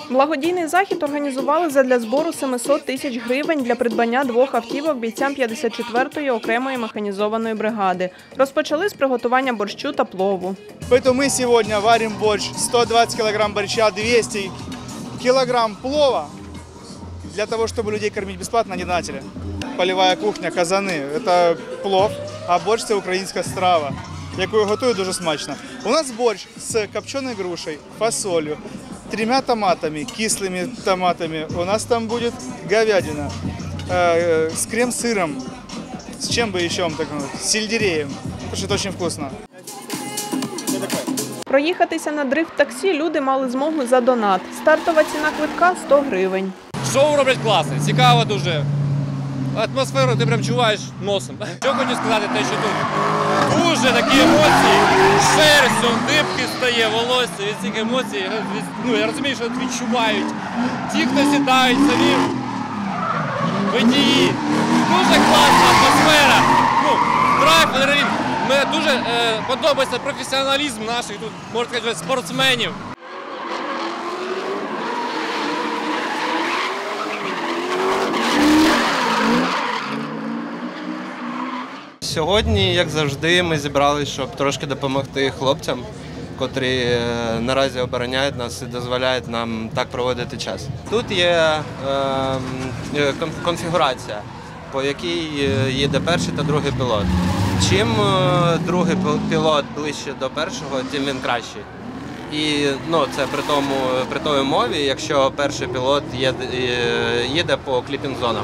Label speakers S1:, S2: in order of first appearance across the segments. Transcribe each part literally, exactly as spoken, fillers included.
S1: Благодійний захід організували задля збору семисот тисяч гривень для придбання двох автівок бійцям п'ятдесят четвертої окремої механізованої бригади. Розпочали з приготування борщу та плову.
S2: Поэтому мы сегодня варим борщ, сто двадцать килограмм борща, двести килограмм плова, для того, чтобы людей кормить бесплатно, не донатили. Полевая кухня, казани – это плов, а борщ – це українська страва, яку готують дуже смачно. У нас борщ з копченою грушею, фасолью, тремя томатами, кислыми томатами. У нас там будет говядина э, с крем-сыром, с чем бы еще, так, с сельдереем, потому что это очень вкусно.
S1: Проїхатися на дрифт-таксі люди мали змогу за донат. Стартова ціна квитка – сто гривень.
S3: Шоу роблять класне, цікаво дуже. Атмосферу ти прям чуваєш носом. Що хочу сказати, те, що тут дуже такі емоції, шерстю, дибки стає, волосся від цих емоцій. Ну, я розумію, що відчувають ті, хто сідають самі водії. Дуже класна атмосфера. Ну, драйв, адреналін. Мені дуже е, подобається професіоналізм наших тут, можна сказати, спортсменів.
S4: Сьогодні, як завжди, ми зібралися, щоб трошки допомогти хлопцям, котрі наразі обороняють нас і дозволяють нам так проводити час. Тут є е, конфігурація, по якій їде перший та другий пілот. Чим другий пілот ближче до першого, тим він кращий. І ну, це при тому, при той умові, якщо перший пілот їде, їде по кліпінг-зонах.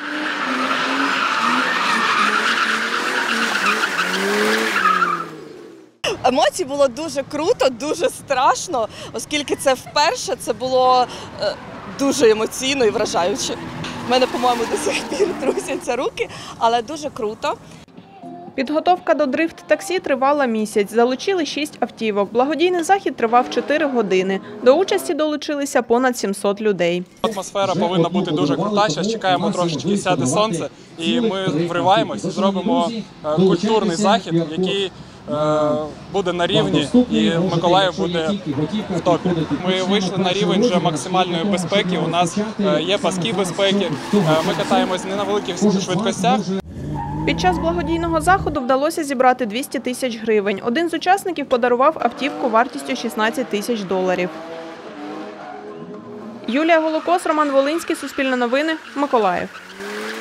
S5: Емоцій було дуже круто, дуже страшно, оскільки це вперше, це було е, дуже емоційно і вражаюче. У мене, по-моєму, до сих пір трусяться руки, але дуже круто.
S1: Підготовка до дрифт-таксі тривала місяць. Залучили шість автівок. Благодійний захід тривав чотири години. До участі долучилися понад сімсот людей.
S6: Атмосфера повинна бути дуже крута. Зараз чекаємо трошечки сяде сонце і ми вриваємось, зробимо культурний захід, який буде на рівні, і Миколаїв буде в топі. Ми вийшли на рівень вже максимальної безпеки, у нас є паски безпеки, ми катаємось не на великих швидкостях.
S1: Під час благодійного заходу вдалося зібрати двісті тисяч гривень. Один з учасників подарував автівку вартістю шістнадцять тисяч доларів. Юлія Голокос, Роман Волинський, Суспільне новини, Миколаїв.